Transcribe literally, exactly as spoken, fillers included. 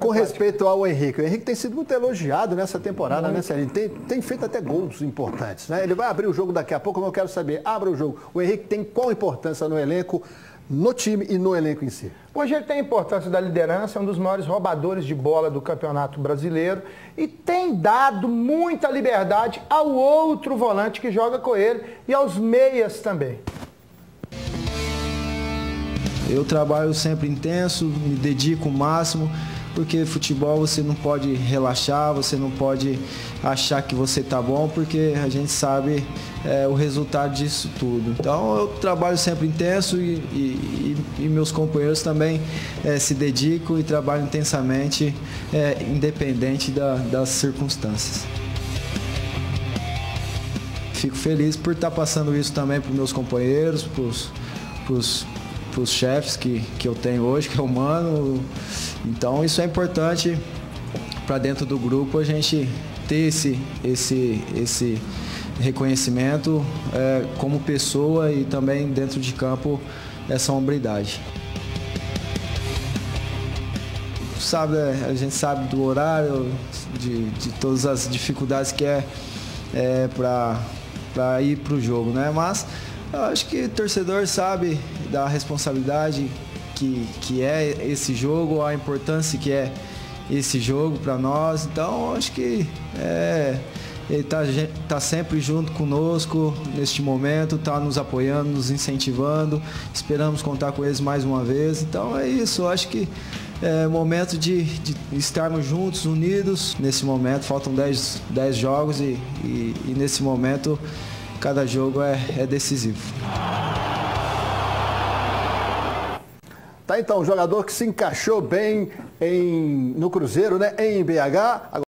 com respeito ao Henrique, o Henrique tem sido muito elogiado nessa temporada, muito. né, Sérgio? Tem, tem feito até gols importantes, né? Ele vai abrir o jogo daqui a pouco, mas eu quero saber, abra o jogo. O Henrique tem qual importância no elenco, no time e no elenco em si? Hoje ele tem a importância da liderança, é um dos maiores roubadores de bola do Campeonato Brasileiro e tem dado muita liberdade ao outro volante que joga com ele e aos meias também. Eu trabalho sempre intenso, me dedico o máximo, porque futebol você não pode relaxar, você não pode achar que você tá bom, porque a gente sabe é, o resultado disso tudo. Então eu trabalho sempre intenso e, e, e meus companheiros também é, se dedicam e trabalham intensamente, é, independente da, das circunstâncias. Fico feliz por estar passando isso também para os meus companheiros, para os para os chefes que, que eu tenho hoje, que é o Mano. Então isso é importante para dentro do grupo a gente ter esse, esse, esse reconhecimento é, como pessoa e também dentro de campo essa hombridade. Sabe, a gente sabe do horário, de, de todas as dificuldades que é, é para ir para o jogo, né? Mas eu acho que o torcedor sabe da responsabilidade que, que é esse jogo, a importância que é esse jogo para nós. Então, acho que é, ele está tá sempre junto conosco neste momento, está nos apoiando, nos incentivando. Esperamos contar com eles mais uma vez. Então, é isso. Eu acho que é momento de, de estarmos juntos, unidos. Nesse momento, faltam dez jogos e, e, e nesse momento cada jogo é, é decisivo. Tá, então, um jogador que se encaixou bem em, no Cruzeiro, né, em B H.